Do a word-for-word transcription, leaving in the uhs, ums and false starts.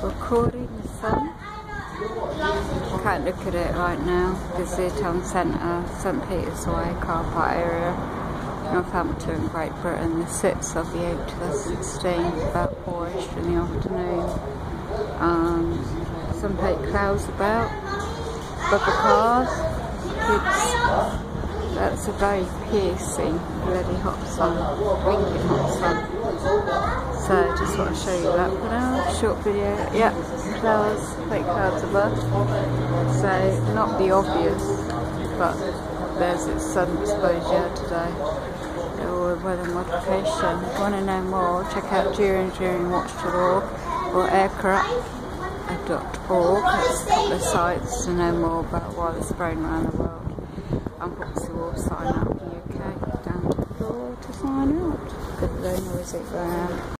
recording the sun. Can't look at it right now because the town centre, St Peter's Way car park area, Northampton, Great Britain, the sixth of the eighth to the sixteenth, about four-ish in the afternoon. Um, some fake clouds about, bubble cars, kids. That's a very piercing, bloody hot sun, winking hot sun. So just want to show you that for now, short video. Yeah, clouds, fake clouds above. So not the obvious, but there's its sun exposure today. Or weather modification. If you want to know more, check out geoengineering watch dot org or aircraft dot org. That's a couple of sites to know more about why it's spraying around the world. And Foxy will sign out the U K down to the floor to sign out. Good very noisy going out.